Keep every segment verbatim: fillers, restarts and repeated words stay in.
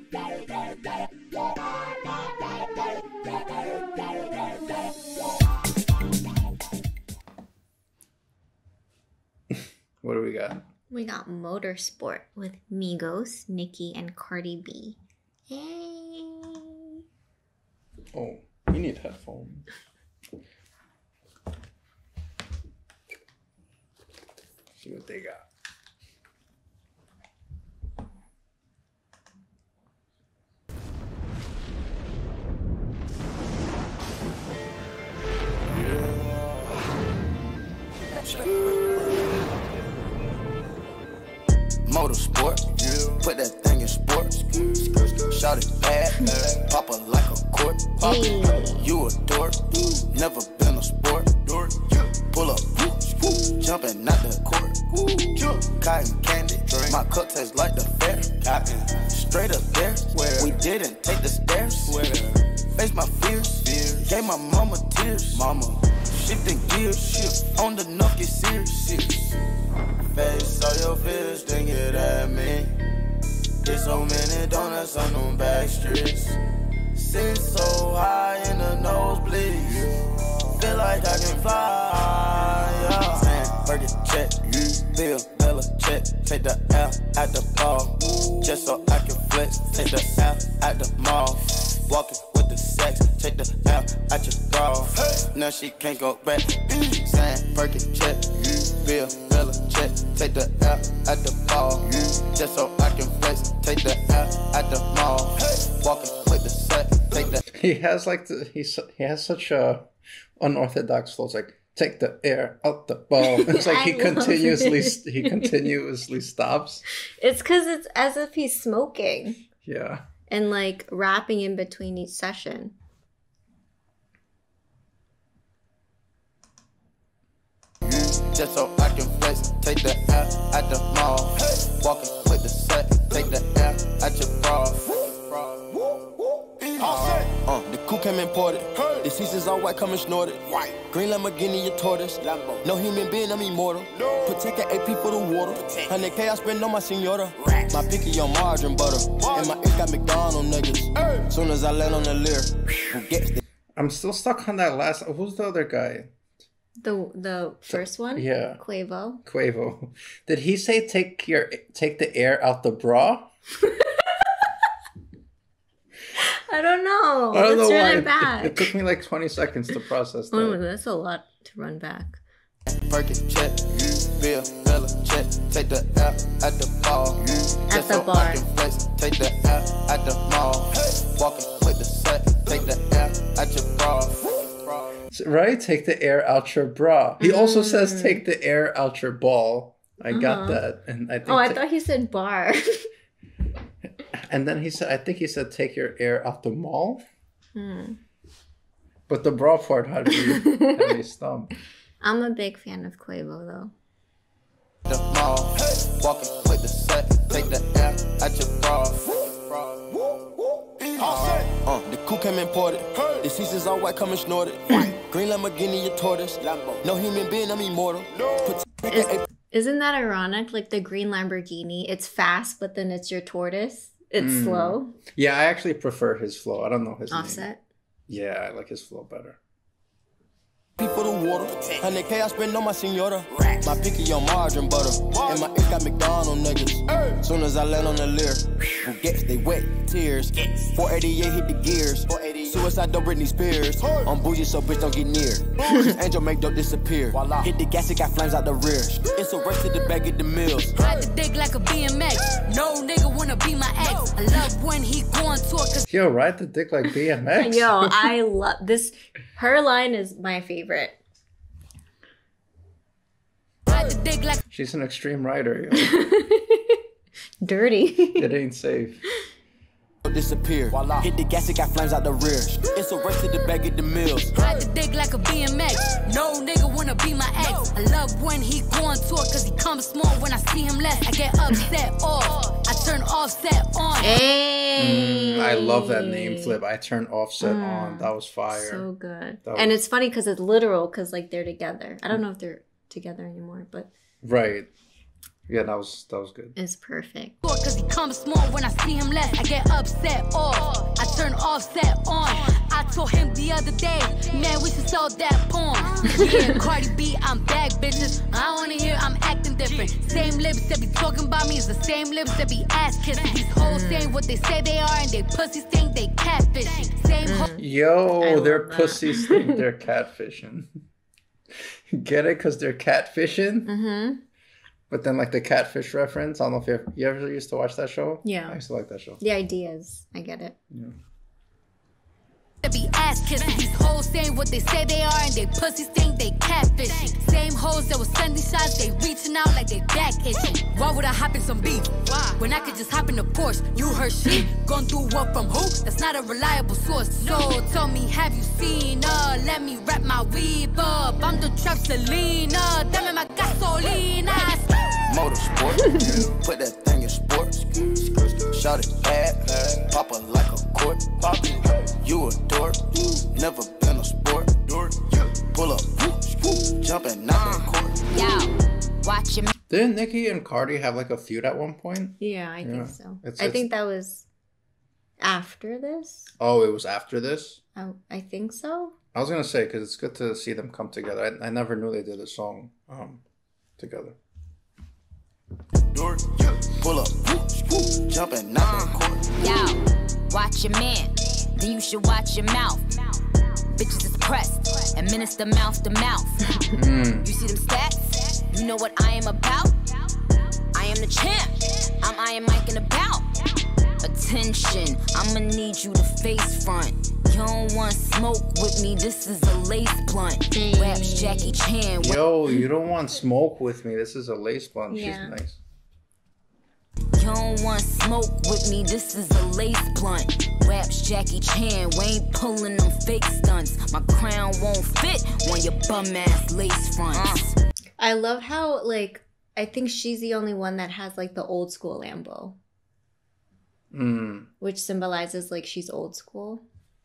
What do we got? We got MotorSport with Migos, Nicki, and Cardi B. Hey. Oh, you need headphones. See what they got. MotorSport, yeah. Put that thing in sports. Shout it bad, pop it like a court. Hey. You a dork, never been a sport. Pull up, jumping out the court. Cotton candy, my cup tastes like the fair. Straight up there, we didn't take the stairs. Face my fears, gave my mama tears. Mama, shifting gears, on the knock get serious. Face all your fears, then get at me. There's so many donuts on them back streets. Sit so high in the nosebleeds. Feel like I can fly, yeah. Saying, Burger check, Bill, Bella check. Take the L at the ball, just so I can flex. Take the L at the mall, walking with the sex. Take the L at your bra, now she can't go back. Saying, Burger check, Bill, Bella check. Take the L at the ball, just so I can flex. Take the L at the mall, walking with the sex. Take the. He has like the, he's he has such a unorthodox flow. It's like take the air out the ball. It's like he continuously it. he continuously stops. It's because it's as if he's smoking. Yeah. And like rapping in between each session. Just so I can flex, take the L at the mall, walking with the set, take the L at your bra. Uh, the coupe came imported. Hey. The seasons all white, coming snorted. White. Green Lamborghini, your tortoise. Lambo. No human being, I'm immortal. No. Protect at A P for the water. one hundred K I spend on my senora. Rats. My picky on margarine butter. Margin. And my ink got McDonald's niggas. Hey. Soon as I land on the leer, who gets the... I'm still stuck on that last. Who's the other guy? The the first one? Yeah. Quavo. Quavo. Did he say take your take the air out the bra? I don't know. I don't Let's know run why. it back. It, it took me like twenty seconds to process that. Oh, that's a lot to run back. Perkin check, Bill, Bella check. Take the L at the ball. At Just the so bar. I can flex. Take the L at the mall. Walking with the set. Take the L at your bra. Right? Take the air out your bra. He mm. also says Mm. take the air out your ball. I uh-huh. got that. And I think Oh, I ta- thought he said bar. And then he said, I think he said take your air out the mall. Hmm. But the bra part had me, had me stumped. I'm a big fan of Quavo, though. The mall, walking with the set, take the L at your bra. Uh, the coupe came imported. The seasons all white, coming snorted. Green Lamborghini, your tortoise. Lambo. No human being, I'm immortal. Is, isn't that ironic? Like the green Lamborghini, it's fast, but then it's your tortoise. It's mm. slow. Yeah, I actually prefer his flow. I don't know his Offset. name. Yeah, I like his flow better. For the water, one hundred K I spend on my senora. My picky on margarine butter, and my ink got McDonald's niggas. Soon as I land on the leer, who gets they wet tears. four eighty-eight hit the gears. Suicide don't Britney Spears. I'm bougie, so bitch don't get near. Angel make dope disappear. Hit the gas, it got flames out the rear. It's a race to the back of the mills. Ride the dick like a B M X. No nigga wanna be my ex. I love when he going to a... Yo, ride the dick like B M X. Yo, I love this. Her line is my favorite. She's an extreme rider. Yo. Dirty. It ain't safe. Disappear. Hit the gas, it got flames out the rear. It's a race to the back of the mills. Ride the dick like a B M X. No nigga wanna be my ex. I love when he going to it cause he comes small. When I see him less, I get upset off. I turn offset on. Hey. Mm, I love that name flip. I turn offset mm, on. That was fire. So good. That and was... it's funny because it's literal because like they're together. I don't know if they're together anymore, but right. Yeah, that was that was good. It's perfect. Cause he comes small when I see him less. I get upset off. I turn offset on. I told him the other day, man, we should sell that porn. Yeah, Cardi B, I'm back, bitches. I don't wanna hear I'm acting different. Same lips that be talking about me is the same lips that be ass kissing. These hoes saying what they say they are and they pussies think they catfishing. Same mm. ho- Yo, their pussies think they're catfishing. Get it? Because they're catfishing? Mm-hmm. But then, like, the catfish reference, I don't know if you ever, you ever used to watch that show? Yeah. I used to like that show. The ideas. I get it. Yeah. Be ass kissing. These hoes saying what they say they are and they pussies think they catfishing. Same hoes that was sending shots, they reaching out like they back itching. Why would I hop in some beef? Why? When I could just hop in the Porsche. You heard shit? Gone through what from who? That's not a reliable source. So tell me, have you seen her? Let me wrap my weave up. I'm the trap Selena. Dame my gasolina. MotorSport, put that thing in sports. Shout it bad, pop it like a court. You a dork, never been a sport. Pull up, jumping out the court. Yo, watch him. Didn't Nicki and Cardi have like a feud at one point? Yeah, I Yeah. think so. It's- I it's- think that was after this. Oh, it was after this? Oh, I think so. I was going to say, because it's good to see them come together. I, I never knew they did a song um, together. Pull up, jumping out the court. Yo, watch your man, then you should watch your mouth. Bitches is pressed, administer mouth to mouth. Mm. You see them stats? You know what I am about? I am the champ. I'm Iron Mike and about. Attention, I'ma need you to face front. You don't want smoke with me, this is a lace blunt. Raps Jackie Chan. Yo, you don't want smoke with me. This is a lace blunt. Yeah. She's nice. You don't want smoke with me, this is a lace blunt. Raps Jackie Chan, we ain't pulling them fake stunts. My crown won't fit on your bum ass lace fronts. Uh. I love how, like, I think she's the only one that has, like, the old school Lambo. Mm. Which symbolizes, like, she's old school.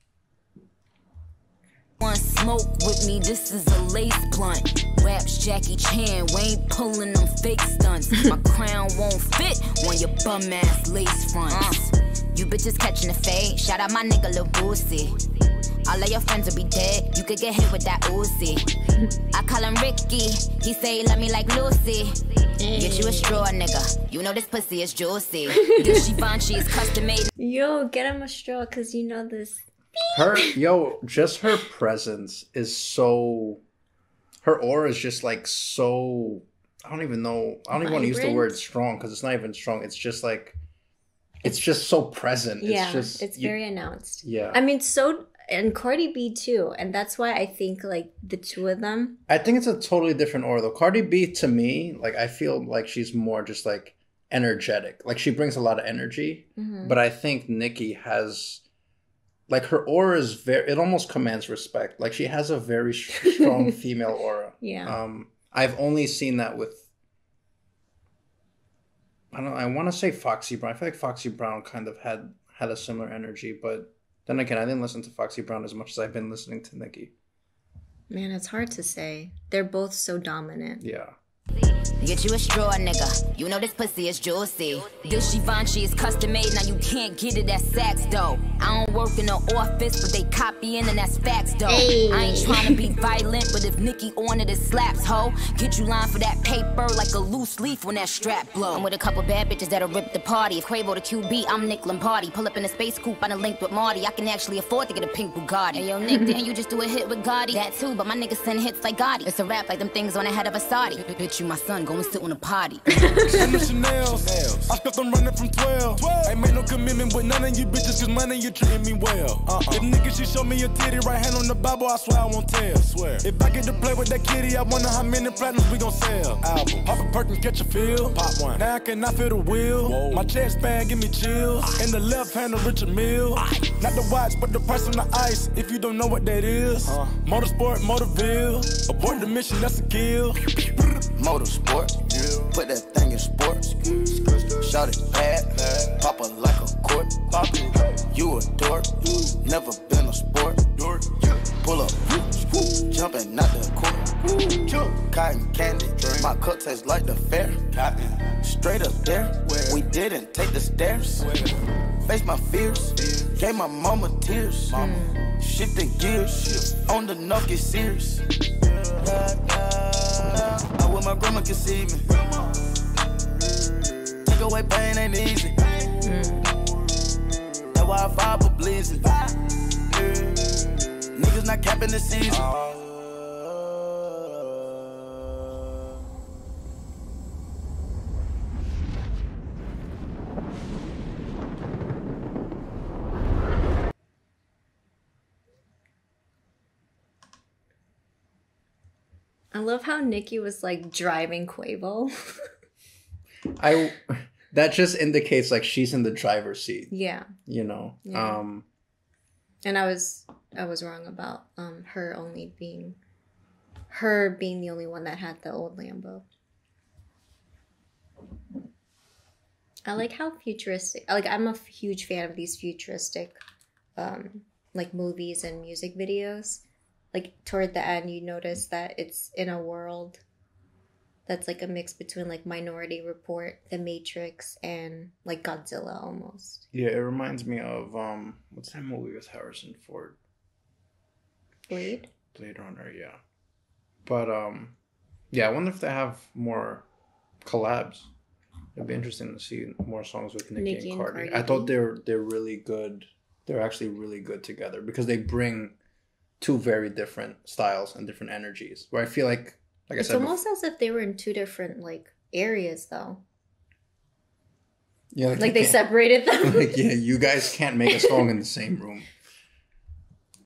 Want smoke with me, this is a lace blunt. Raps Jackie Chan, we ain't pulling them fake stunts. My crown won't fit on your bum ass lace fronts. Uh. You bitches catching the fade, shout out my nigga Lil Boosie. All of your friends will be dead, you could get hit with that Uzi. I call him Ricky, he say he love me like Lucy. Get you a straw, nigga, you know this pussy is juicy. This Givenchy is custom made. Yo, get him a straw, because you know this. Her, yo, just her presence is so... Her aura is just like so... I don't even know. I don't even want to use the word strong, because it's not even strong. It's just like... It's just so present. Yeah, it's, just, it's you, very announced. Yeah. I mean, so... And Cardi B too. And that's why I think, like, the two of them... I think it's a totally different aura, though. Cardi B, to me, like, I feel like she's more just, like, energetic. Like, she brings a lot of energy. Mm-hmm. But I think Nicki has... Like, her aura is very... It almost commands respect. Like, she has a very strong female aura. Yeah. Um, I've only seen that with... I don't know. I want to say Foxy Brown. I feel like Foxy Brown kind of had, had a similar energy, but... Then again, I didn't listen to Foxy Brown as much as I've been listening to Nicki. Man, it's hard to say. They're both so dominant. Yeah. Get you a straw, nigga. You know this pussy is juicy. This Givenchy is custom made, now you can't get it at Saks, though. I don't work in the office, but they copying and that's facts, though. Hey. I ain't trying to be violent, but if Nicki on it, it slaps, ho. Get you line for that paper like a loose leaf when that strap blow. I'm with a couple bad bitches that'll rip the party. If Quavo the Q B, I'm Nick Lombardi. Pull up in a space coupe, I done linked with Marty. I can actually afford to get a pink Bugatti. Hey, yo, Nick, didn't you just do a hit with Gotti? That too, but my niggas send hits like Gotti. It's a rap like them things on the head of a Saudi. Bitch, you my son, go and sit on a potty. In the Chanel's, I stepped them running from twelve. Ain't made no commitment with none of you bitches, cause money you treating me well. Uh-uh. If niggas she show me a titty, right hand on the Bible, I swear I won't tell. Swear. If I get to play with that kitty, I wonder how many platinums we gon' sell. Album. Pop a Perkins, catch a feel. Pop one. Now I cannot feel the wheel. Whoa. My chest band give me chills. Ice. In the left hand of Richard Mille. Ice. Not the watch, but the price on the ice. If you don't know what that is. Uh. Motorsport, Motorville. Abort the mission, that's a kill. MotorSport, yeah. Put that thing in sports. Shout it bad, pop it like a court. You a dork, never been a sport. Pull up, jumping out the court. Cotton candy, my cup tastes like the fair. Cotton, straight up there, we didn't take the stairs. Face my fears, gave my mama tears. Mm. Shifting gears, on the knock get serious. I wish my grandma could see me. Take away pain ain't easy. Mm. That's why I fire for blazing. Niggas not capping the season. Uh, I love how Nicki was like driving Quavo. I that just indicates like she's in the driver's seat. Yeah. You know. Yeah. Um and I was I was wrong about um her only being her being the only one that had the old Lambo. I like how futuristic like I'm a huge fan of these futuristic um like movies and music videos. Like, toward the end, you notice that it's in a world that's, like, a mix between, like, Minority Report, The Matrix, and, like, Godzilla, almost. Yeah, it reminds me of, um, what's that movie with Harrison Ford? Blade? Blade Runner, yeah. But, um, yeah, I wonder if they have more collabs. It'd be interesting to see more songs with Nicki, Nicki and, Cardi. and Cardi. I thought they're, they're really good. They're actually really good together because they bring two very different styles and different energies. Where I feel like, like it's I said, almost before, as if they were in two different like areas, though. Yeah, like, like they separated them. Like, yeah, you guys can't make a song in the same room.